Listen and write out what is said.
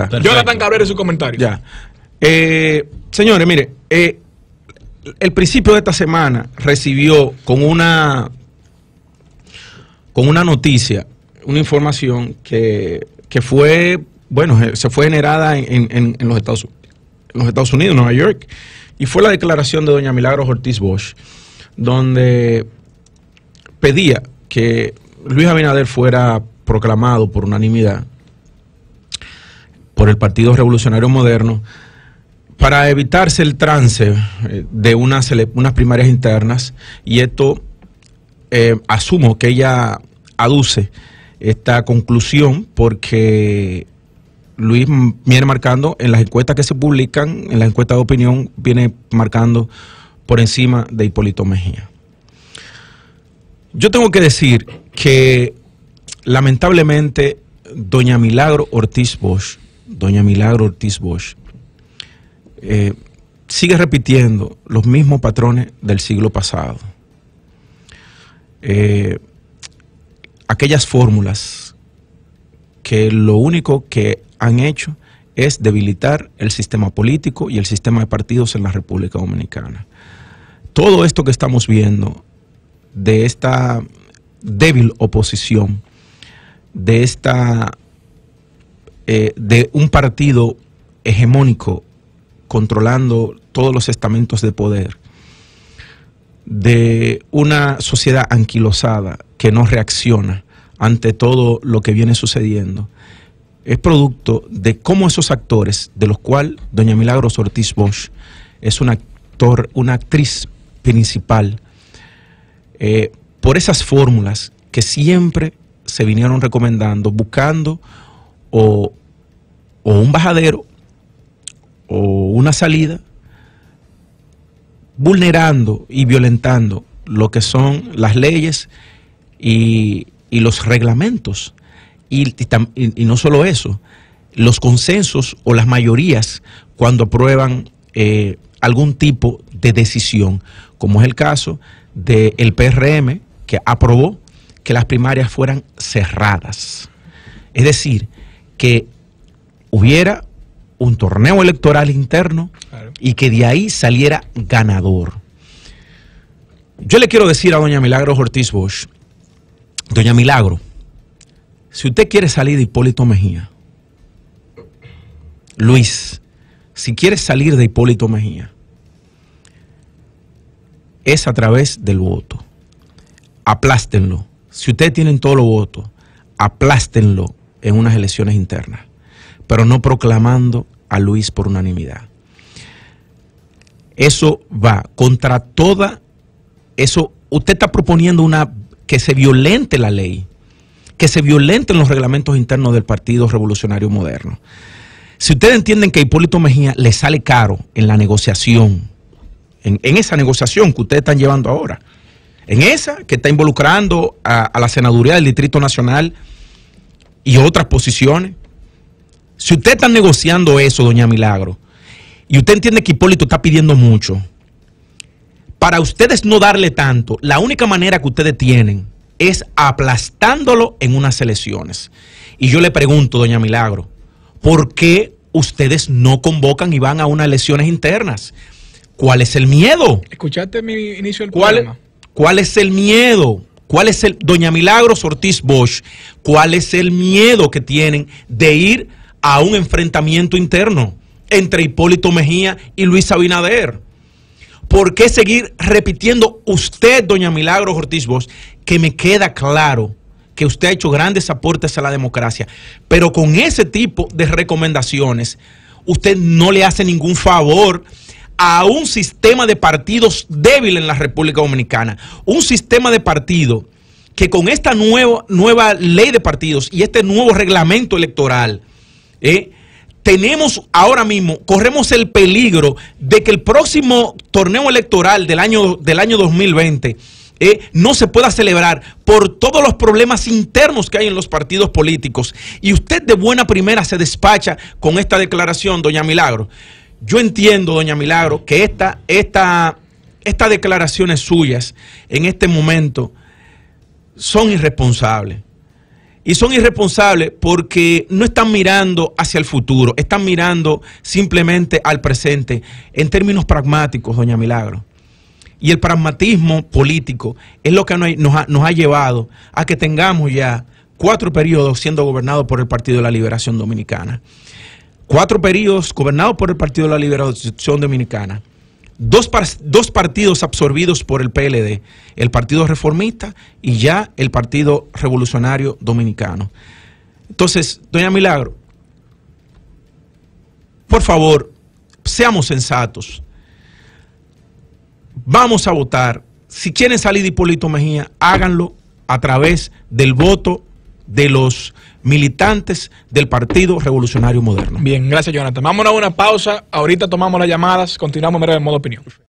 está. Jonathan Cabrera y su comentario. Ya. Señores, mire, el principio de esta semana recibió con una noticia, una información que fue, bueno, se fue generada en los Estados Unidos, Nueva York, y fue la declaración de doña Milagros Ortiz Bosch, donde pedía que Luis Abinader fuera proclamado por unanimidad por el Partido Revolucionario Moderno para evitarse el trance de unas primarias internas, y esto asumo que ella aduce esta conclusión porque Luis viene marcando en las encuestas que se publican, en las encuestas de opinión, viene marcando por encima de Hipólito Mejía. Yo tengo que decir que lamentablemente doña Milagros Ortiz Bosch sigue repitiendo los mismos patrones del siglo pasado. Aquellas fórmulas que lo único que han hecho es debilitar el sistema político y el sistema de partidos en la República Dominicana. Todo esto que estamos viendo de esta débil oposición, de un partido hegemónico controlando todos los estamentos de poder, de una sociedad anquilosada que no reacciona ante todo lo que viene sucediendo, es producto de cómo esos actores, de los cuales doña Milagros Ortiz Bosch es una actriz principal, por esas fórmulas que siempre se vinieron recomendando, buscando o un bajadero o una salida, vulnerando y violentando lo que son las leyes y los reglamentos. Y no solo eso, los consensos o las mayorías cuando aprueban algún tipo de decisión, como es el caso del PRM, que aprobó que las primarias fueran cerradas. Es decir, que hubiera un torneo electoral interno, claro, y que de ahí saliera ganador. Yo le quiero decir a doña Milagros Ortiz Bosch, doña Milagro, si usted quiere salir de Hipólito Mejía, Luis, si quiere salir de Hipólito Mejía, es a través del voto. Aplástenlo. Si ustedes tienen todos los votos, aplástenlo en unas elecciones internas, pero no proclamando a Luis por unanimidad. Eso va contra toda... Eso, usted está proponiendo que se violente la ley, que se violenten los reglamentos internos del Partido Revolucionario Moderno. Si ustedes entienden que a Hipólito Mejía le sale caro en la negociación, en esa negociación que ustedes están llevando ahora, en esa que está involucrando a la senaduría del Distrito Nacional y otras posiciones, si ustedes están negociando eso, doña Milagro, y usted entiende que Hipólito está pidiendo mucho, para ustedes no darle tanto, la única manera que ustedes tienen es aplastándolo en unas elecciones. Y yo le pregunto, doña Milagro, ¿por qué ustedes no convocan y van a unas elecciones internas? ¿Cuál es el miedo? ¿Escuchaste mi inicio del programa? ¿Cuál es el miedo? Doña Milagros Ortiz Bosch, cuál es el miedo que tienen de ir a un enfrentamiento interno entre Hipólito Mejía y Luis Abinader? ¿Por qué seguir repitiendo usted, doña Milagros Ortiz Bosch, que me queda claro que usted ha hecho grandes aportes a la democracia, pero con ese tipo de recomendaciones usted no le hace ningún favor a un sistema de partidos débil en la República Dominicana? Un sistema de partido que con esta nueva ley de partidos y este nuevo reglamento electoral, tenemos ahora mismo, corremos el peligro de que el próximo torneo electoral del año 2020 no se pueda celebrar por todos los problemas internos que hay en los partidos políticos. Y usted de buena primera se despacha con esta declaración, doña Milagro. Yo entiendo, doña Milagro, que estas declaraciones suyas en este momento son irresponsables. Y son irresponsables porque no están mirando hacia el futuro, están mirando simplemente al presente en términos pragmáticos, doña Milagro. Y el pragmatismo político es lo que nos ha llevado a que tengamos ya 4 periodos siendo gobernados por el Partido de la Liberación Dominicana. 4 periodos gobernados por el Partido de la Liberación Dominicana. Dos partidos absorbidos por el PLD, el Partido Reformista y ya el Partido Revolucionario Dominicano. Entonces, doña Milagro, por favor, seamos sensatos. Vamos a votar. Si quieren salir de Hipólito Mejía, háganlo a través del voto de los militantes del Partido Revolucionario Moderno. Bien, gracias, Jonathan. Vámonos a una pausa. Ahorita tomamos las llamadas. Continuamos en breve en modo opinión.